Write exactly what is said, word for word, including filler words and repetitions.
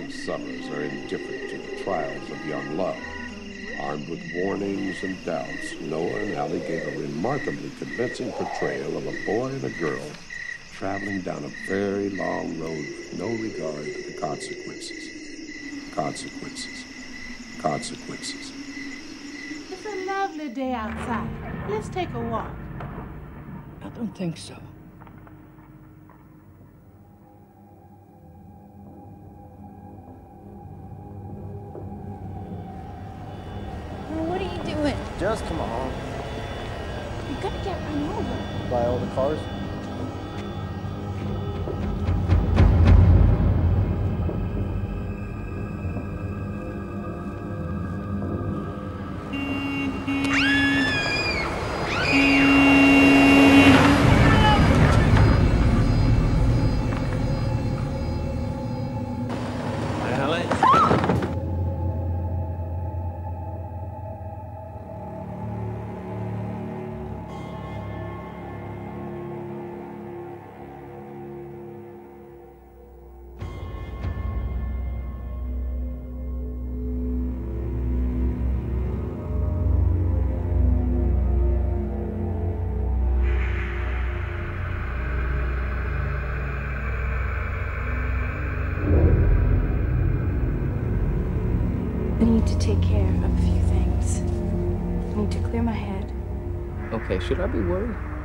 these summers are indifferent to the trials of young love. Armed with warnings and doubts, Noah and Allie gave a remarkably convincing portrayal of a boy and a girl traveling down a very long road with no regard to the consequences. Consequences. Consequences. It's a lovely day outside. Let's take a walk. I don't think so. What are you doing? Just come on. You're gonna get run over. By all the cars? I need to take care of a few things. I need to clear my head. Okay, should I be worried?